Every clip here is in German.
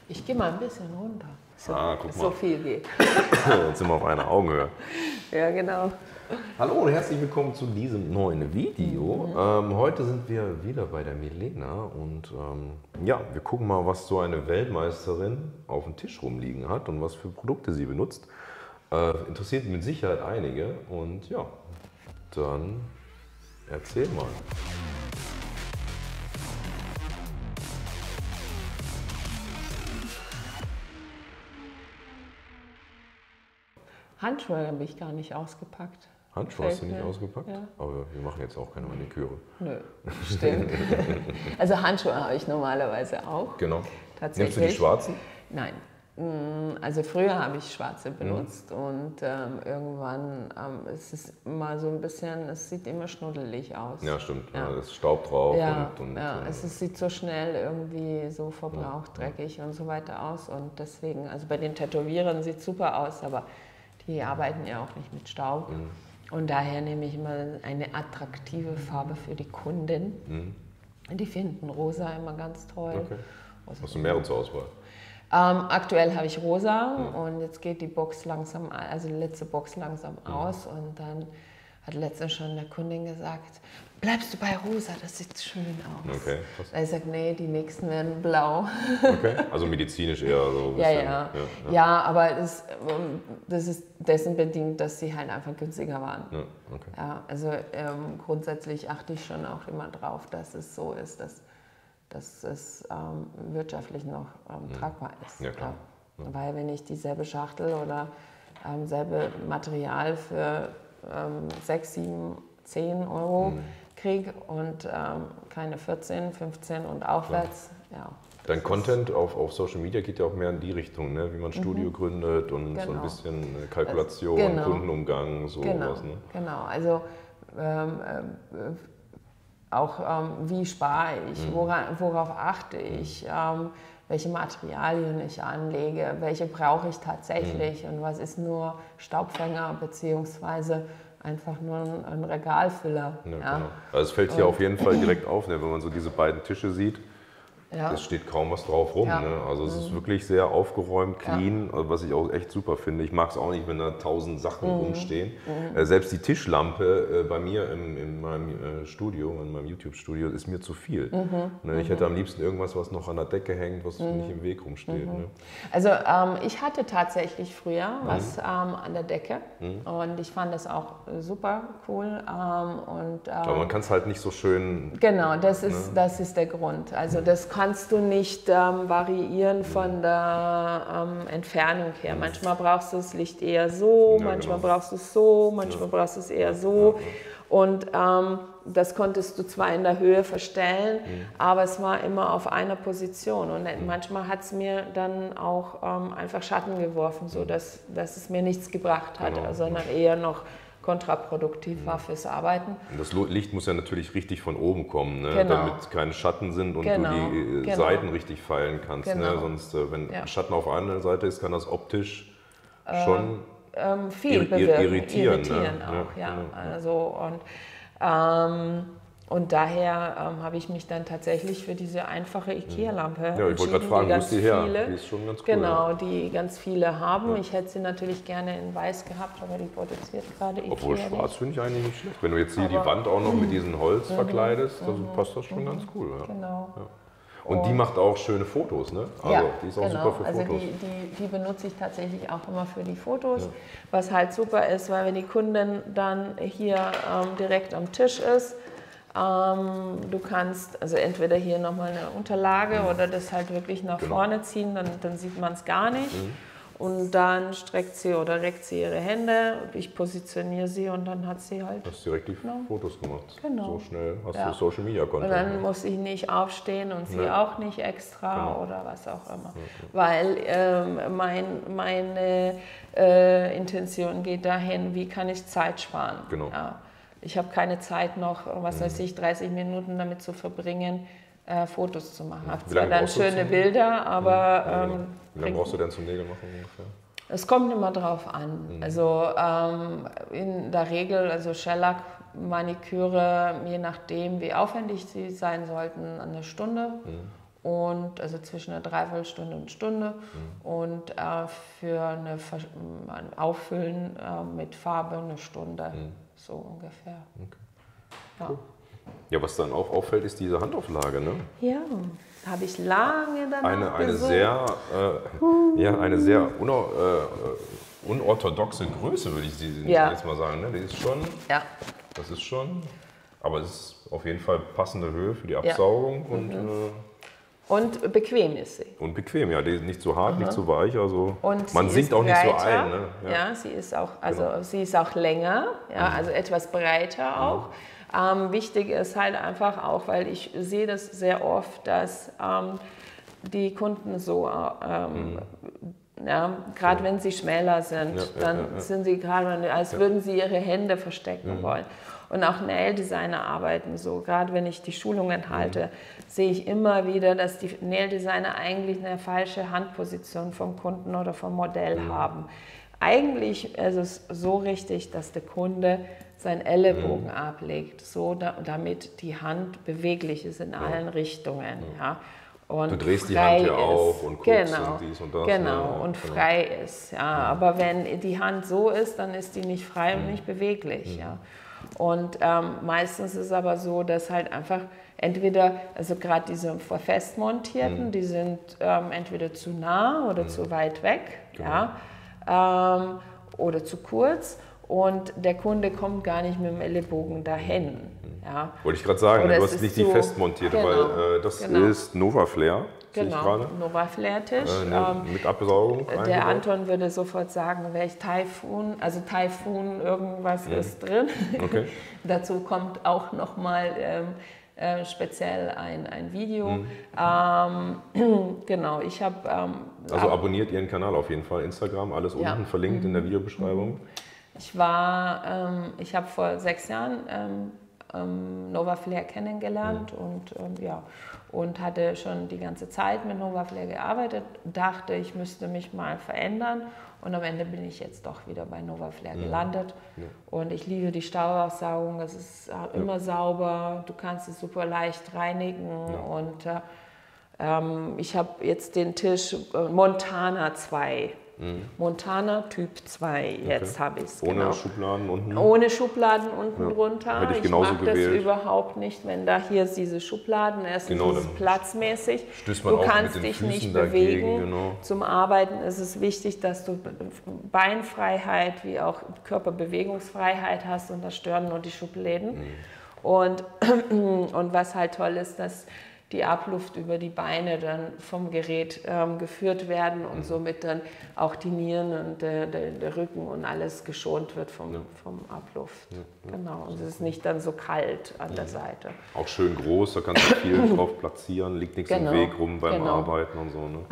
Ich gehe mal ein bisschen runter, Guck mal. so viel geht. Jetzt sind wir auf einer Augenhöhe. Ja, genau. Hallo und herzlich willkommen zu diesem neuen Video. Heute sind wir wieder bei der Milena und ja, wir gucken mal, was so eine Weltmeisterin auf dem Tisch rumliegen hat und was für Produkte sie benutzt. Interessiert mit Sicherheit einige und ja, dann erzähl mal. Handschuhe habe ich gar nicht ausgepackt. Handschuhe hast du nicht Fällt mir. ausgepackt? Ja. Aber wir machen jetzt auch keine Maniküre. Nö, stimmt. Also Handschuhe habe ich normalerweise auch. Genau. Tatsächlich. Nimmst du die schwarzen? Nein. Also früher habe ich schwarze benutzt und irgendwann ist es immer so ein bisschen, es sieht immer schnuddelig aus. Ja, stimmt. Ja. Da ist Staub drauf Ja, und es sieht so schnell irgendwie so verbraucht, dreckig und so weiter aus und deswegen, also bei den Tätowierern sieht es super aus, aber die arbeiten ja auch nicht mit Staub und daher nehme ich immer eine attraktive Farbe für die Kunden. Die finden rosa immer ganz toll. Okay. Hast du mehrere zur Auswahl? Aktuell habe ich rosa und jetzt geht die Box langsam, also die letzte Box langsam aus und dann hat letztens schon der Kundin gesagt, bleibst du bei rosa, das sieht schön aus. Okay, krass. Da habe ich gesagt, nee, die nächsten werden blau. Okay, also medizinisch eher so ein bisschen. Ja, aber das ist dessen bedingt, dass sie halt einfach günstiger waren. Ja, okay. Ja, also grundsätzlich achte ich schon auch immer drauf, dass es so ist, dass es wirtschaftlich noch tragbar ist. Ja, klar. Ja. Weil wenn ich dieselbe Schachtel oder selbe Material für 6, 7, 10 Euro kriege und keine 14, 15 und aufwärts, ja. Dein Content auf Social Media geht ja auch mehr in die Richtung, ne? Wie man Studio gründet und so ein bisschen Kalkulation, Kundenumgang, sowas. Ne? Genau, also auch wie spare ich, worauf achte ich, welche Materialien ich anlege, welche brauche ich tatsächlich und was ist nur Staubfänger beziehungsweise einfach nur ein Regalfüller. Ja, genau. Also es fällt hier auf jeden Fall direkt auf, ne? Wenn man so diese beiden Tische sieht. Ja. Es steht kaum was drauf rum. Ja. Ne? Also es ist wirklich sehr aufgeräumt, clean, was ich auch echt super finde. Ich mag es auch nicht, wenn da 1000 Sachen rumstehen. Selbst die Tischlampe bei mir in meinem Studio, in meinem YouTube-Studio, ist mir zu viel. Ne? Ich hätte am liebsten irgendwas, was noch an der Decke hängt, was nicht im Weg rumsteht. Ne? Also ich hatte tatsächlich früher was an der Decke und ich fand das auch super cool. Aber man kann es halt nicht so schön... Genau, das ist der Grund. Also das kannst du nicht variieren von der Entfernung her. Manchmal brauchst du das Licht eher so, manchmal brauchst du es so, manchmal brauchst du es eher so. Und das konntest du zwar in der Höhe verstellen, aber es war immer auf einer Position. Und manchmal hat es mir dann auch einfach Schatten geworfen, sodass es mir nichts gebracht hat, sondern eher noch kontraproduktiv war fürs Arbeiten. Und das Licht muss ja natürlich richtig von oben kommen, ne? Genau. Damit keine Schatten sind und du die Seiten richtig feilen kannst. Ne? Sonst, wenn Schatten auf einer Seite ist, kann das optisch schon viel bewirken, irritieren auch. Ja. Genau. Also, und daher habe ich mich dann tatsächlich für diese einfache IKEA-Lampe entschieden. Ich wollte gerade fragen, wo ist die her? Die ist schon ganz cool. Genau, die ganz viele haben. Ich hätte sie natürlich gerne in weiß gehabt, aber die produziert gerade IKEA. Obwohl schwarz finde ich eigentlich nicht schlecht. Wenn du jetzt hier die Wand auch noch mit diesem Holz verkleidest, dann passt das schon ganz cool. Ja. Genau. Ja. Und die macht auch schöne Fotos, ne? Also die ist auch super für Fotos. Also die benutze ich tatsächlich auch immer für die Fotos, was halt super ist, weil wenn die Kundin dann hier direkt am Tisch ist, du kannst also entweder hier nochmal eine Unterlage oder das halt wirklich nach vorne ziehen, dann sieht man es gar nicht. Und dann streckt sie oder reckt sie ihre Hände, ich positioniere sie und dann hat sie halt... Du hast direkt die Fotos gemacht. Genau. So schnell hast du Social Media Content. Und dann muss ich nicht aufstehen und sie auch nicht extra oder was auch immer. Weil meine Intention geht dahin, wie kann ich Zeit sparen. Genau. Ja. Ich habe keine Zeit noch, was weiß ich, 30 Minuten damit zu verbringen, Fotos zu machen. Ich habe zwar dann schöne Bilder, aber... Wie lange brauchst du denn zum Nägel machen ungefähr? Es kommt immer drauf an. Also in der Regel, also Shellac, Maniküre, je nachdem wie aufwendig sie sein sollten, eine Stunde. und also zwischen einer Dreiviertelstunde und Stunde und für ein Auffüllen mit Farbe eine Stunde, so ungefähr. Okay. Ja. Cool. Ja, was dann auch auffällt, ist diese Handauflage, ne? Ja, habe ich lange danach gesucht. Eine sehr unorthodoxe Größe, würde ich sie jetzt mal sagen. Ne? Die ist schon, das ist schon, aber es ist auf jeden Fall passende Höhe für die Absaugung und bequem ist sie. Und bequem, ja, die ist nicht zu hart, nicht zu weich, also und man sinkt auch nicht so ein. Ne? Ja, sie ist auch, sie ist auch länger, also etwas breiter auch. Wichtig ist halt einfach auch, weil ich sehe das sehr oft, dass die Kunden so, gerade wenn sie schmäler sind, dann sind sie gerade, als würden sie ihre Hände verstecken wollen. Und auch Nail-Designer arbeiten so. Gerade wenn ich die Schulungen halte, sehe ich immer wieder, dass die Nail-Designer eigentlich eine falsche Handposition vom Kunden oder vom Modell haben. Eigentlich ist es so richtig, dass der Kunde seinen Ellenbogen ablegt, so damit die Hand beweglich ist in allen Richtungen. Ja. Und du drehst die Hand ja auch und guckst und dies und das. Genau, und frei ist. Ja. Aber wenn die Hand so ist, dann ist die nicht frei und nicht beweglich. Ja. Und meistens ist es aber so, dass halt einfach entweder, also gerade diese festmontierten, die sind entweder zu nah oder zu weit weg, oder zu kurz. Und der Kunde kommt gar nicht mit dem Ellenbogen dahin. Ja. Wollte ich gerade sagen, du hast nicht die festmontierte, weil das ist Novaflair. Genau, Novaflair-Tisch. Mit Absaugung. Der Anton würde sofort sagen, welch Taifun, also Taifun irgendwas ist drin. Okay. Dazu kommt auch nochmal speziell ein Video. Genau, ich habe... also abonniert Ihren Kanal auf jeden Fall, Instagram, alles unten verlinkt in der Videobeschreibung. Ich habe vor 6 Jahren Novaflair kennengelernt und hatte schon die ganze Zeit mit Novaflair gearbeitet, dachte, ich müsste mich mal verändern und am Ende bin ich jetzt doch wieder bei Novaflair gelandet und ich liebe die Staubaussaugung, es ist immer sauber, du kannst es super leicht reinigen und ich habe jetzt den Tisch Montana 2. Montana Typ 2, jetzt habe ich es. Ohne Schubladen unten? Ohne Schubladen unten drunter. Hätte ich genauso mag gewählt. Das überhaupt nicht, wenn da hier diese Schubladen, erstens ist es platzmäßig, du kannst dich nicht bewegen. Zum Arbeiten ist es wichtig, dass du Beinfreiheit wie auch Körperbewegungsfreiheit hast und das stören nur die Schubläden. Und was halt toll ist, dass die Abluft über die Beine dann vom Gerät geführt werden und somit dann auch die Nieren und der Rücken und alles geschont wird vom Abluft. Genau, und es ist nicht dann so kalt an der Seite. Auch schön groß, da kannst du viel drauf platzieren, liegt nichts im Weg rum beim Arbeiten und so. Ne?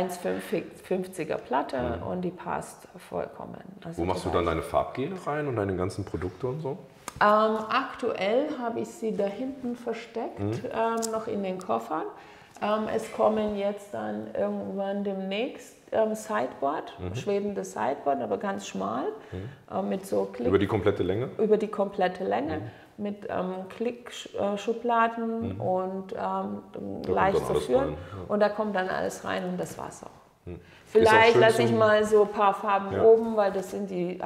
1,50er Platte und die passt vollkommen. Also wo machst du dann deine Farbgele rein und deine ganzen Produkte und so? Aktuell habe ich sie da hinten versteckt, noch in den Koffern. Es kommen jetzt dann irgendwann demnächst Sideboard, schwebendes Sideboard, aber ganz schmal, mit so Klick. Über die komplette Länge? Über die komplette Länge, mit Klickschubladen und leicht zu führen. Und da kommt dann alles rein und das war's auch. Vielleicht lasse ich mal so ein paar Farben oben, weil das sind die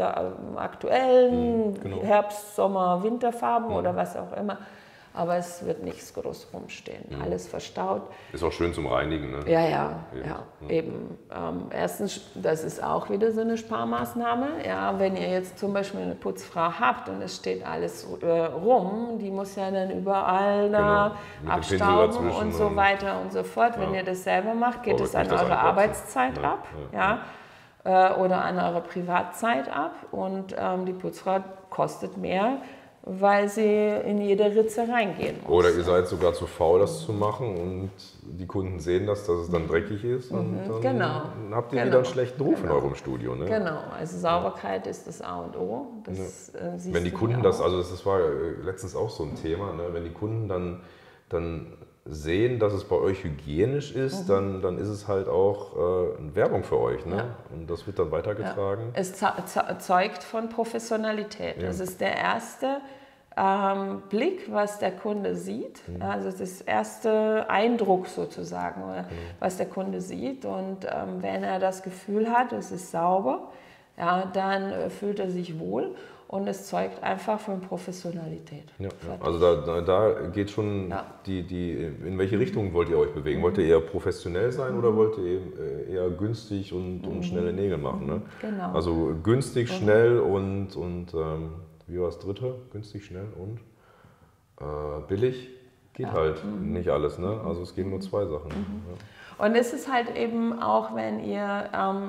aktuellen Herbst-, Sommer-, Winterfarben oder was auch immer. Aber es wird nichts groß rumstehen. Alles verstaut. Ist auch schön zum Reinigen, ne? Ja, eben. Erstens, das ist auch wieder so eine Sparmaßnahme. Ja, wenn ihr jetzt zum Beispiel eine Putzfrau habt und es steht alles rum, die muss ja dann überall da abstauben und so weiter und so fort. Wenn ihr das selber macht, geht es an eure Arbeitszeit ab. Oder an eure Privatzeit ab. Und die Putzfrau kostet mehr, weil sie in jede Ritze reingehen muss. Oder ihr seid sogar zu faul, das zu machen und die Kunden sehen das, dass es dann dreckig ist und dann habt ihr wieder einen schlechten Ruf in eurem Studio. Ne? Genau, also Sauberkeit ist das A und O. Das, wenn die Kunden das, also das war letztens auch so ein Thema, ne? Wenn die Kunden dann sehen, dass es bei euch hygienisch ist, dann ist es halt auch Werbung für euch. Ne? Und das wird dann weitergetragen. Es zeugt von Professionalität. Das ist der erste Blick, was der Kunde sieht, also das erste Eindruck sozusagen, was der Kunde sieht. Und wenn er das Gefühl hat, es ist sauber, ja, dann fühlt er sich wohl und es zeugt einfach von Professionalität. Ja, also da geht schon in welche Richtung wollt ihr euch bewegen? Wollt ihr eher professionell sein oder wollt ihr eher günstig und schnelle Nägel machen? Ne? Genau. Also günstig, schnell und wie war das dritte? Günstig, schnell und billig geht halt nicht alles. Ne? Also es gehen nur zwei Sachen. Ja. Und es ist halt eben auch, wenn ihr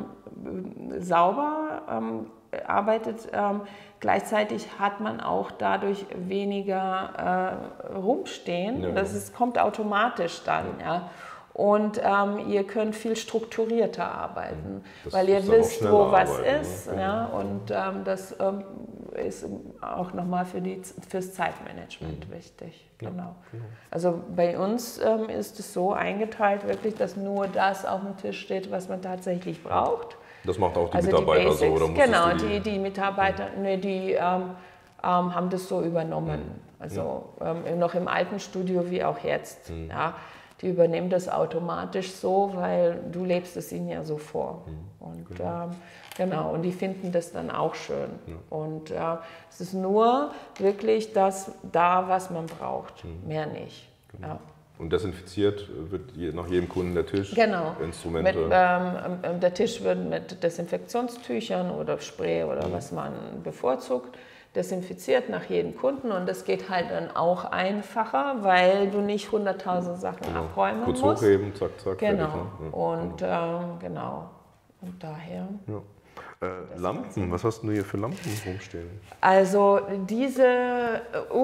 sauber arbeitet, gleichzeitig hat man auch dadurch weniger rumstehen. Ja. Kommt automatisch dann. Ja. Und ihr könnt viel strukturierter arbeiten, weil ihr wisst, wo was ist. Ne? Ja, und das ist auch nochmal fürs Zeitmanagement wichtig. Genau. Also bei uns ist es so eingeteilt, wirklich, dass nur das auf dem Tisch steht, was man tatsächlich braucht. Das macht auch die Mitarbeiter die so? Oder genau, die Mitarbeiter, die haben das so übernommen. Also noch im alten Studio wie auch jetzt. Ja. Die übernehmen das automatisch so, weil du lebst es ihnen ja so vor. Und genau, und die finden das dann auch schön. Ja. Und es ist nur wirklich das da, was man braucht, mehr nicht. Genau. Ja. Und desinfiziert wird nach jedem Kunden der Tisch, genau. Instrumente? Der Tisch wird mit Desinfektionstüchern oder Spray oder was man bevorzugt, desinfiziert nach jedem Kunden und das geht halt dann auch einfacher, weil du nicht 100.000 Sachen abräumen musst. Kurz hochheben, zack, zack. Genau. Fertig, ne? Und genau. Und daher. Ja. Lampen, was hast du hier für Lampen rumstehen? Also diese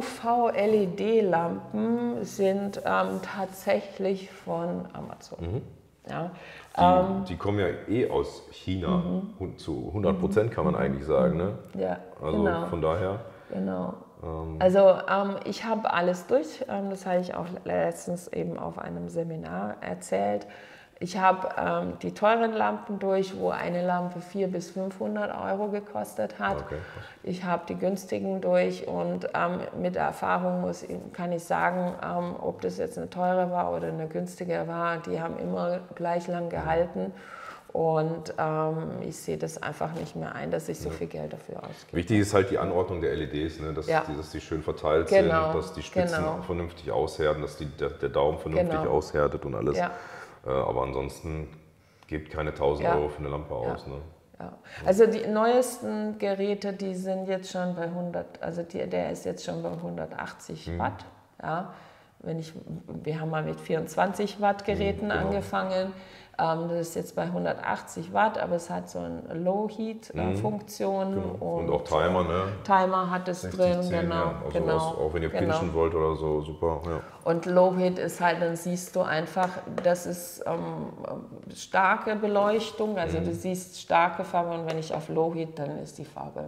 UV-LED-Lampen sind tatsächlich von Amazon. Ja. Die kommen ja aus China, zu 100% kann man eigentlich sagen. Ne? Ja, also genau. Von daher. Genau. Also ich habe alles durch, das habe ich auch letztens eben auf einem Seminar erzählt. Ich habe die teuren Lampen durch, wo eine Lampe 400 bis 500 Euro gekostet hat. Okay. Ich habe die günstigen durch und mit der Erfahrung kann ich sagen, ob das jetzt eine teure war oder eine günstige war, die haben immer gleich lang gehalten. Und ich sehe das einfach nicht mehr ein, dass ich so viel Geld dafür ausgebe. Wichtig ist halt die Anordnung der LEDs, ne? dass die schön verteilt sind, dass die Spitzen vernünftig aushärten, dass der Daumen vernünftig aushärtet und alles. Ja. Aber ansonsten gebt keine 1.000 Euro für eine Lampe aus. Ne? Ja. Also die neuesten Geräte, die sind jetzt schon bei 100, also der ist jetzt schon bei 180 Watt. Ja. Wir haben mal mit 24 Watt Geräten angefangen. Das ist jetzt bei 180 Watt, aber es hat so eine Low-Heat-Funktion. Genau. Und auch Timer, ne? Timer hat es 60, drin, 10, genau. Also auch wenn ihr pinchen wollt oder so, super. Ja. Und Low-Heat ist halt, dann siehst du einfach, das ist starke Beleuchtung, also du siehst starke Farbe und wenn ich auf Low-Heat, dann ist die Farbe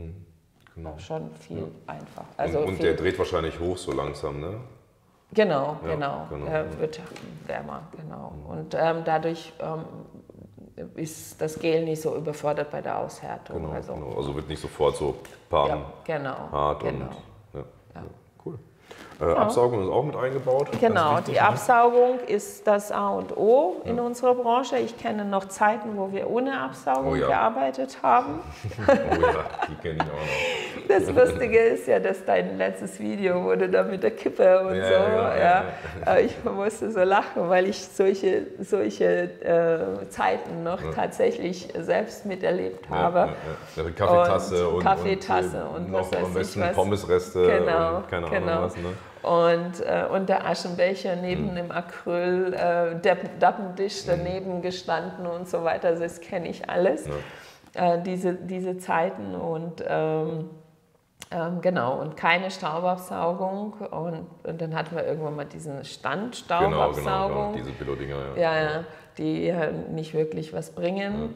schon viel einfacher. Also und der dreht wahrscheinlich hoch so langsam, ne? Genau. Er wird wärmer, genau. Und dadurch ist das Gel nicht so überfordert bei der Aushärtung. Genau, also wird nicht sofort so hart und cool. Absaugung ist auch mit eingebaut. Genau, wichtig, die Absaugung ist das A und O in unserer Branche. Ich kenne noch Zeiten, wo wir ohne Absaugung gearbeitet haben. Oh ja, die kenne ich auch noch. Das Lustige ist ja, dass dein letztes Video wurde da mit der Kippe und ich musste so lachen, weil ich solche Zeiten noch tatsächlich selbst miterlebt habe. Eine Kaffeetasse und was weiß am besten ich was. Pommesreste und keine Ahnung was. Ne? Und der Aschenbecher neben dem Acryl, der Dappendisch daneben gestanden und so weiter. Also das kenne ich alles, diese Zeiten und und keine Staubabsaugung und dann hatten wir irgendwann mal diesen Standstaubabsaugung. Genau, diese Billo-Dinger, die nicht wirklich was bringen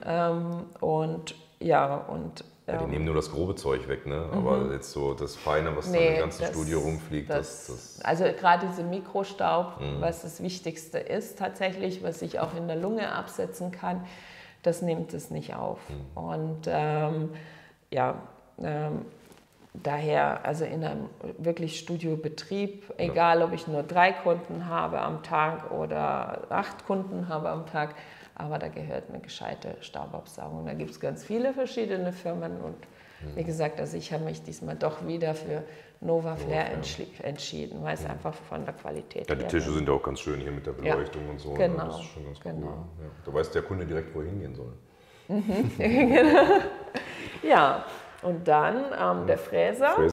die nehmen nur das grobe Zeug weg, ne? Aber jetzt so das Feine, was dann im ganzen Studio rumfliegt, also gerade diese Mikrostaub, was das Wichtigste ist tatsächlich, was ich auch in der Lunge absetzen kann, das nimmt es nicht auf. Und daher, also in einem wirklich Studiobetrieb, egal ob ich nur 3 Kunden habe am Tag oder 8 Kunden habe am Tag, aber da gehört eine gescheite Staubabsaugung. Da gibt es ganz viele verschiedene Firmen und wie gesagt, also ich habe mich diesmal doch wieder für Nova Flair entschieden, weil es einfach von der Qualität ja, die Tische sind ja auch ganz schön hier mit der Beleuchtung und so. Genau, das ist schon ganz cool. Ja. Da weiß der Kunde direkt, wo er hingehen soll. Genau. Ja, und dann der Fräser.